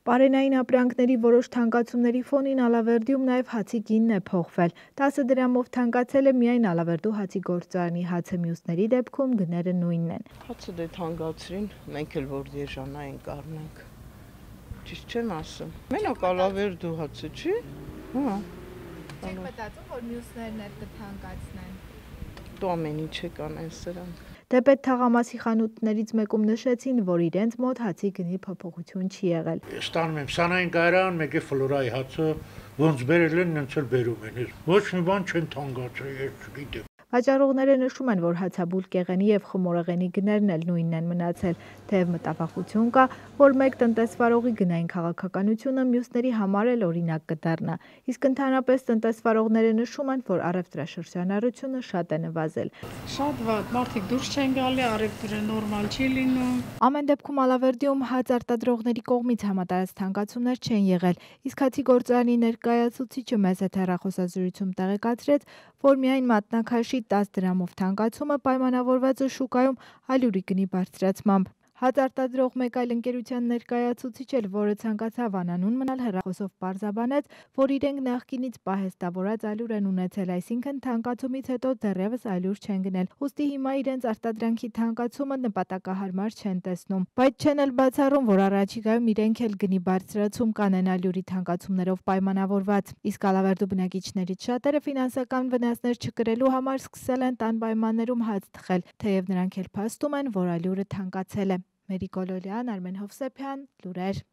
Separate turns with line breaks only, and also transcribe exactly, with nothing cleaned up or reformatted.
Պարենային ապրանքների որոշ թանկացումների ֆոնին Ալավերդիում նաև հացի գինն է փոխվել։ տասը դրամով թանկացել է միայն Ալավերդու հացի գործարանի հացը, մյուսների դեպքում գները նույնն են։
Հացը դե թանկացրին, մենք էլ որ դիեժանային կառնանք։ Ճիշտ չեմ ասում։ Մենակ Ալավերդու հացը չի։ Հա։
Չեք մտածում, որ մյուսներն էլ կթանկացնեն։
Դու ամեն ինչ կանեն սրանք։
Դեպետ թաղամասի խանութներից մեկում նշեցին, որ իրենց մոտ հացի գնի փոփոխություն չի եղել։
Ստանում եմ սանային կայարան, մեկ է ֆլորայի հացը, ոնց բերել են, նենց էլ բերում են։ Ոչ մի բան չեն թանկացրել, ես չգիտեմ։
Վաճառողները նշում են, որ հացաբուլ կեղենի եւ խմորեղենի գներն էլ նույնն են մնացել, թեև մտավախություն կա, որ մեկ տնտեսվարողի գնային քաղաքականությունը մյուսների համար էլ օրինակ կդառնա։ Իսկ ընդհանրապես տնտեսվարողները նշում են, որ առևտրաշրջանառությունը շատ է նվազել։
Շատ վատ, մարդիկ դուրս չեն գալի, առևտուրը նորմալ չի լինում։
Ամեն դեպքում Ալավերդիում հաց արտադրողների կողմից համատարած թանկացումներ չեն եղել, իսկ հացի գործարանի ներկայացուցիչը մեզ հետ հեռախոսազրույցում տեղեկացրեց, որ միայն մատնաքաշի տասը դրամով թանկացումը պայմանավորված է շուկայում ալյուրի գնի բարձրացմամբ։ Հաց արտադրող մեկ այլ ընկերության ներկայացուցիչ էլ, որը ցանկացավ անանուն մնալ, հեռախոսով պարզաբանեց, որ իրենք նախկինից պահեստավորած ալյուր են ունեցել, այսինքն թանկացումից հետո դեռևս ալյուր չեն գնել, ուստի հիմա իրենց արտադրանքի թանկացումը նպատակահարմար չեն տեսնում, բայց չեն էլ բացառում, որ առաջիկայում իրենք էլ գնի բարձրացում կանեն ալյուրի թանկացումներով պայմանավորված, իսկ Ալավերդու բնակիչներից շատերը ֆինանսական վնասներ չկրելու համար սկսել են տան պայմաններում հաց թխել, թեև նրանք էլ փաստում են, որ ալյուրը թանկացել է։ Մերի Գոլոլյան, Արմեն Հովսեփյան, լուրեր։